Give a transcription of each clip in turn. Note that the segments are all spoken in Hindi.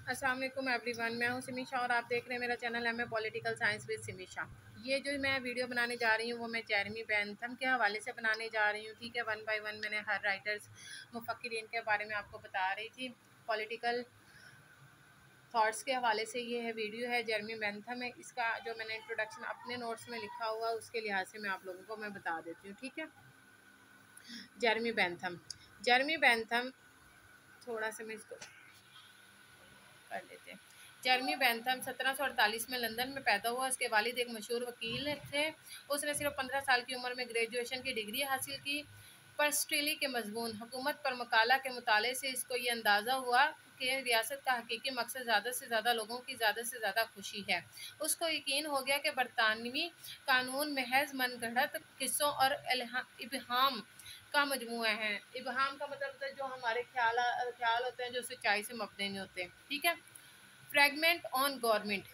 अस्सलाम वालेकुम एवरीवन, मैं हूं सिमीशा और आप देख रहे हैं मेरा channel M A political science with Simisha. ये जो मैं वीडियो बनाने जा रही हूँ वो मैं जेरेमी बेंथम के हवाले से बनाने जा रही हूँ। ठीक है, वन बाय वन मैंने हर राइटर्स मुफक्किरीन के बारे में आपको बता रही थी। पॉलिटिकल थॉट्स के हवाले से ये है वीडियो है, जेरेमी बेंथम है। इसका जो मैंने इंट्रोडक्शन अपने नोट्स में लिखा हुआ है उसके लिहाज से मैं आप लोगों को मैं बता देती हूँ। ठीक है, जेरेमी बेंथम। जेरेमी बेंथम, थोड़ा सा मैं इसको कर लेते हैं। जेरेमी बेंथम 1748 में लंदन में पैदा हुआ। उसके वालिद एक मशहूर वकील थे। उसने सिर्फ 15 साल की उम्र में ग्रेजुएशन की डिग्री हासिल की। पर स्ट्रेली के मजमून हुकूमत पर मकाला के मुताले से इसको ये अंदाज़ा हुआ कि रियासत का हकीकी मकसद ज़्यादा से ज़्यादा लोगों की ज़्यादा से ज़्यादा खुशी है। उसको यकीन हो गया कि बरतानवी कानून महज मनगढ़ंत किस्सों और इबहम का मजमूआ है। इबहम का मतलब होता है जो हमारे ख्याल होते हैं जो सच्चाई से मबनी नहीं होते। ठीक है, फ्रेगमेंट ऑन गवर्नमेंट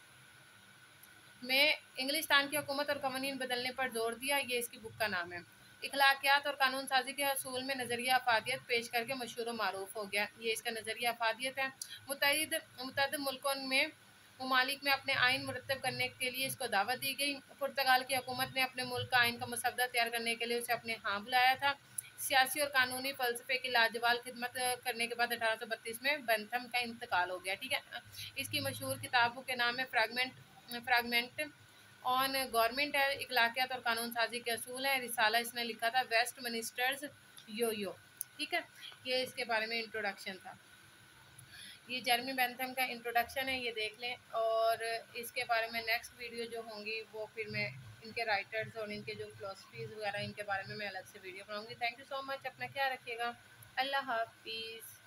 में इंग्लिस्तान की हुकूमत और कवानीन बदलने पर जोर दिया। ये इसकी बुक का नाम है। इखलाकियात और कानून साजी के असूल में नज़रिया अफादियत पेश करके मशहूर व मारूफ हो गया। ये इसका नज़रिया अफादियत है। मुतअद्दिद मुल्कों में ममालिक में अपने आइन मुरतब करने के लिए इसको दावत दी गई। पुर्तगाल की हुकूमत ने अपने मुल्क का आइन का मसवदा तैयार करने के लिए उसे अपने यहाँ बुलाया था। सियासी और कानूनी फ़लसफ़े की लाजवाब खिदमत करने के बाद 1832 में बेंथम का इंतकाल हो गया। ठीक है, इसकी मशहूर किताबों के नाम है फ्रैगमेंट ऑन गवर्नमेंट है, इखलाकियात और कानून साजी के असूल है। रिसाला इसने लिखा था वेस्ट मिनिस्टर्स यो। ठीक है, ये इसके बारे में इंट्रोडक्शन था। ये जेरेमी बेंथम का इंट्रोडक्शन है, ये देख लें। और इसके बारे में नेक्स्ट वीडियो जो होंगी वो फिर मैं इनके राइटर्स और इनके जो फिलोसफीज़ वगैरह इनके बारे में मैं अलग से वीडियो बनाऊंगी। थैंक यू सो मच, अपना ख्याल रखिएगा। अल्लाह हाफिज़।